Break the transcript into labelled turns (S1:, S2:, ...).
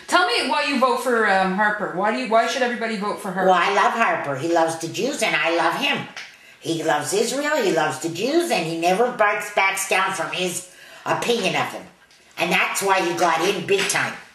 S1: Tell me why you vote for Harper. Why should everybody vote for Harper?
S2: Well, I love Harper. He loves the Jews, and I love him. He loves Israel, he loves the Jews, and he never backs down from his opinion of them. And that's why he got in big time.